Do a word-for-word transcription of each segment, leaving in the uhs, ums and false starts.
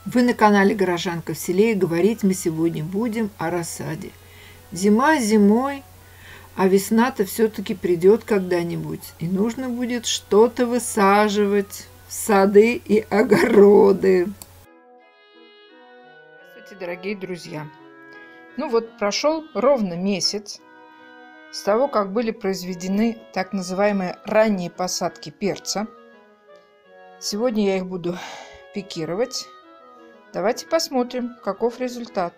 Вы на канале Горожанка в селе, и говорить мы сегодня будем о рассаде. Зима зимой, а весна-то все-таки придет когда-нибудь, и нужно будет что-то высаживать в сады и огороды. Здравствуйте, дорогие друзья! Ну вот прошел ровно месяц с того, как были произведены так называемые ранние посадки перца. Сегодня я их буду пикировать. Давайте посмотрим, каков результат.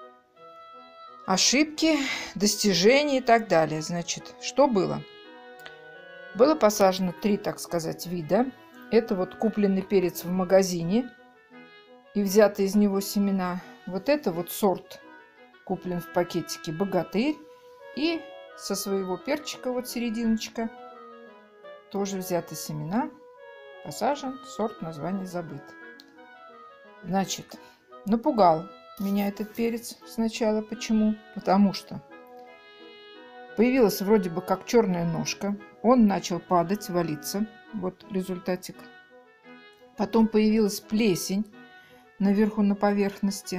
Ошибки, достижения и так далее. Значит, что было? Было посажено три, так сказать, вида. Это вот купленный перец в магазине и взяты из него семена. Вот это вот сорт куплен в пакетике «Богатырь». И со своего перчика, вот серединочка, тоже взяты семена. Посажен, сорт, название забыт. Значит, напугал меня этот перец сначала. Почему? Потому что появилась вроде бы как черная ножка. Он начал падать, валиться. Вот результатик. Потом появилась плесень наверху на поверхности.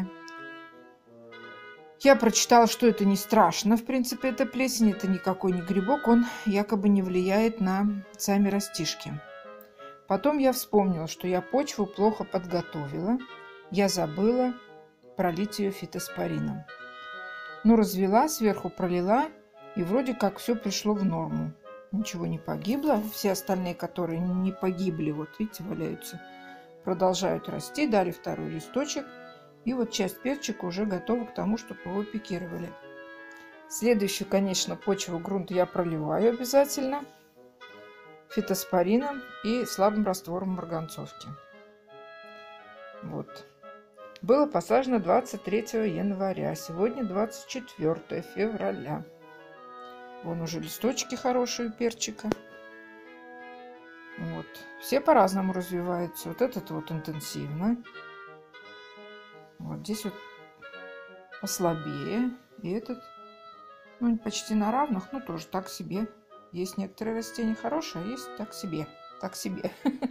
Я прочитала, что это не страшно. В принципе, это плесень, это никакой не грибок. Он якобы не влияет на сами растишки. Потом я вспомнила, что я почву плохо подготовила. Я забыла пролить ее фитоспорином. Ну, развела, сверху пролила, и вроде как все пришло в норму. Ничего не погибло. Все остальные, которые не погибли, вот видите, валяются, продолжают расти. Дали второй листочек. И вот часть перчика уже готова к тому, чтобы его пикировали. Следующую, конечно, почву, грунт я проливаю обязательно фитоспорином и слабым раствором марганцовки. Вот. Было посажено двадцать третьего января. Сегодня двадцать четвёртое февраля. Вон уже листочки хорошие у перчика. Вот. Все по-разному развиваются. Вот этот вот интенсивно. Вот здесь вот послабее. И этот, ну, почти на равных, но тоже так себе. Есть некоторые растения хорошие, а есть так себе. Так себе.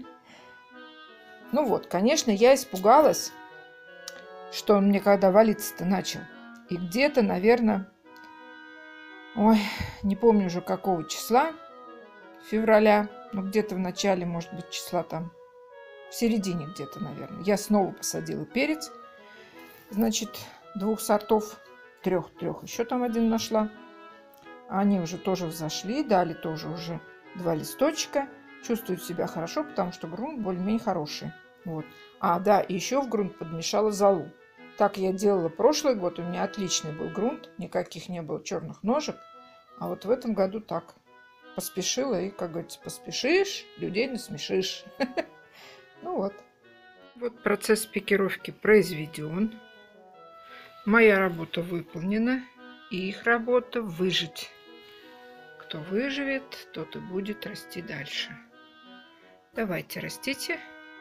Ну вот, конечно, я испугалась, что он мне когда валиться-то начал. И где-то, наверное, ой, не помню уже какого числа, февраля, ну где-то в начале, может быть, числа там, в середине где-то, наверное, я снова посадила перец. Значит, двух сортов, трех, трех, еще там один нашла. Они уже тоже взошли, дали тоже уже два листочка. Чувствуют себя хорошо, потому что грунт более-менее хороший. Вот. А, да, и еще в грунт подмешала золу. Так я делала прошлый год, у меня отличный был грунт, никаких не было черных ножек. А вот в этом году так поспешила, и, как говорится, поспешишь, людей насмешишь. Ну вот. Вот процесс пикировки произведен. Моя работа выполнена, и их работа выжить. Кто выживет, тот и будет расти дальше. Давайте растите.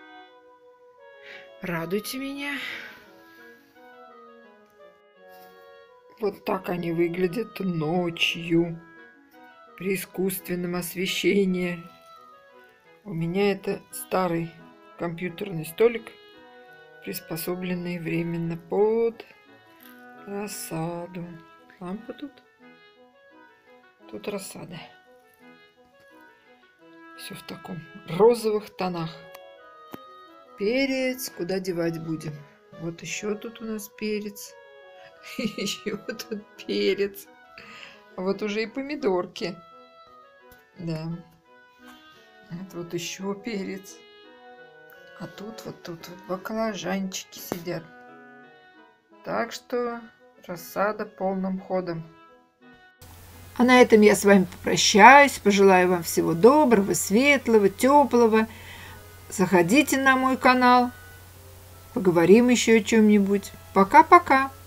Радуйте меня. Вот так они выглядят ночью при искусственном освещении. У меня это старый компьютерный столик, приспособленный временно под рассаду. Лампа тут. Тут рассада. Все в таком розовых тонах. Перец куда девать будем? Вот еще тут у нас перец. Еще тут перец. А вот уже и помидорки. Да. Это вот еще перец. А тут вот тут вот баклажанчики сидят. Так что рассада полным ходом. А на этом я с вами попрощаюсь. Пожелаю вам всего доброго, светлого, теплого. Заходите на мой канал. Поговорим еще о чем-нибудь. Пока-пока.